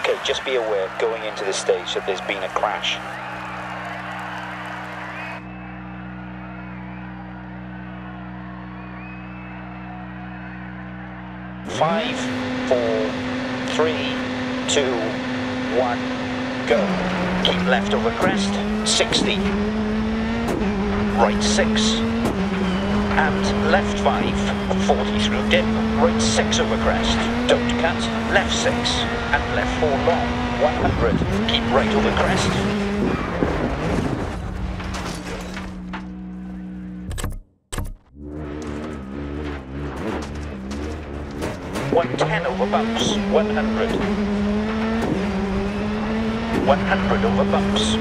Okay, just be aware going into this stage that there's been a crash. Five, 4, 3, 2, 1, go. Keep left over crest, 60. Right 6. And left 5, 40 through dip, right 6 over crest. Don't cut, left 6. And left 4 long, 100. Keep right over crest. 110 over bumps, 100. 100 over bumps.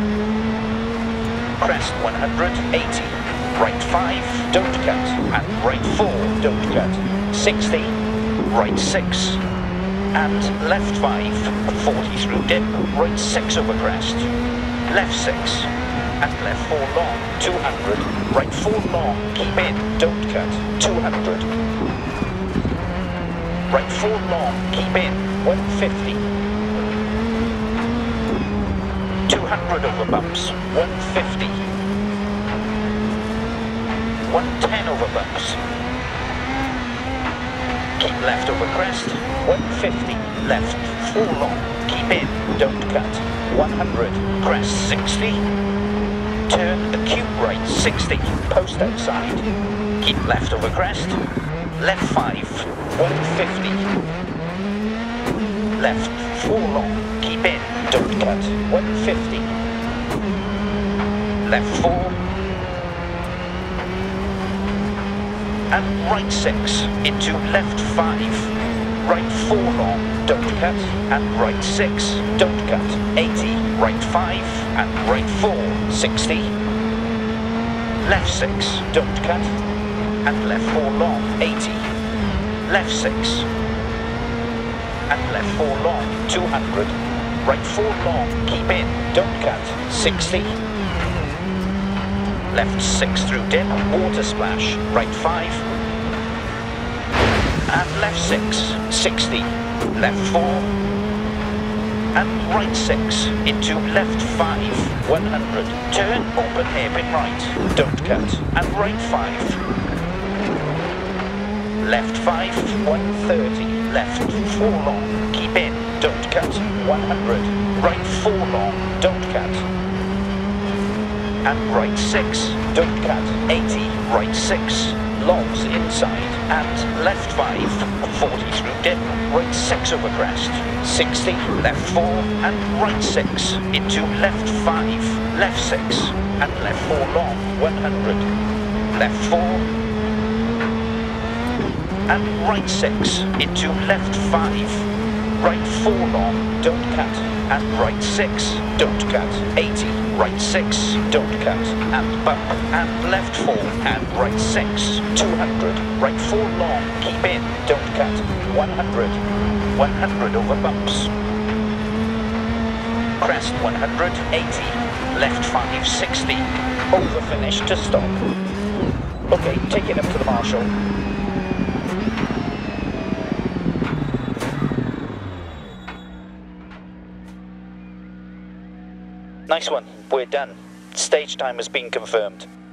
Crest 100, 80. Right 5, don't cut. And right 4, don't cut. 60. Right 6. And left 5, 40 through dip. Right 6 over crest. Left 6. And left 4 long, 200. Right 4 long, keep in, don't cut. 200. Right 4 long, keep in, 150. 200 over bumps, 150. 110 over bumps. Keep left over crest, 150. Left 4 long, keep in, don't cut. 100, crest 60. Turn acute right 60, post outside. Keep left over crest. Left 5, 150. Left 4 long, keep in, don't cut, 150. Left 4. And right 6 into left 5. Right 4 long, don't cut, and right 6, don't cut, 80. Right 5 and right 4, 60. Left 6, don't cut. And left 4 long, 80. Left 6. And left 4 long, 200. Right 4 long, keep in, don't cut, 60. Left 6 through dip, water splash, right 5. And left 6, 60. Left 4. And right 6 into left 5, 100. Turn, open hairpin right, don't cut. And right 5. Left 5, 130, left 4 long, keep in, don't cut, 100, right 4 long, don't cut, and right 6, don't cut, 80, right 6, longs inside, and left 5, 40 through dip, right 6 over crest, 60, left 4, and right 6, into left 5, left 6, and left 4 long, 100, left 4, and right 6 into left 5, right 4 long, don't cut, and right 6, don't cut, 80, right 6, don't cut, and bump, and left 4, and right 6, 200, right 4 long, keep in, don't cut, 100, 100 over bumps, crest 100, 80, left 5, 60, over finish to stop. Okay, take it up to the marshal. Nice one, we're done. Stage time has been confirmed.